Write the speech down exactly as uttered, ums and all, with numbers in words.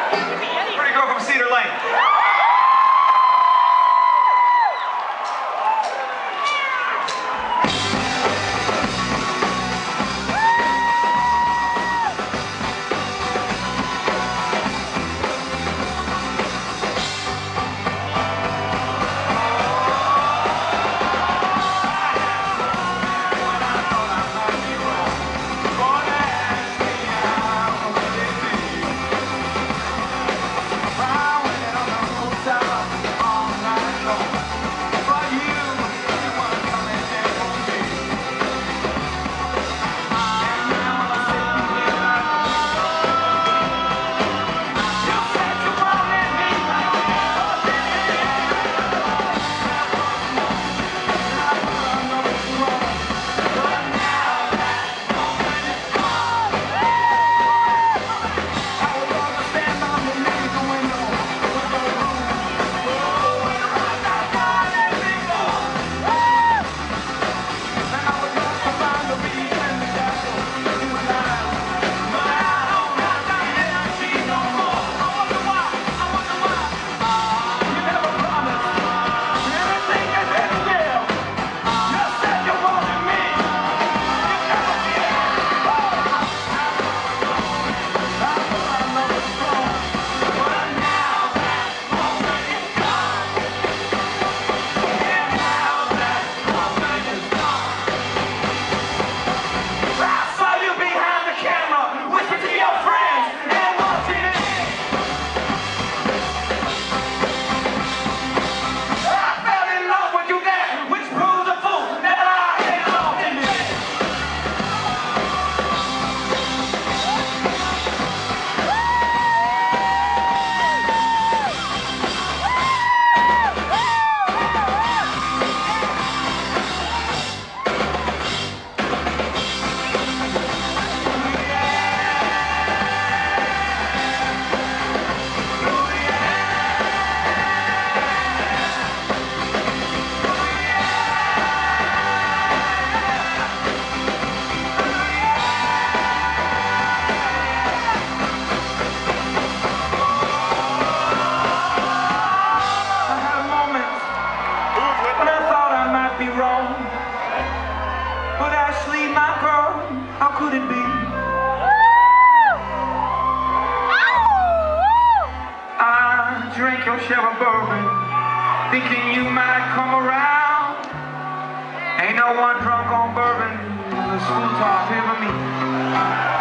Pretty girl from Cedar Lane. But Ashley, my girl, how could it be? I drank your share of bourbon, thinking you might come around. Ain't no one drunk on bourbon, the school talk here for me.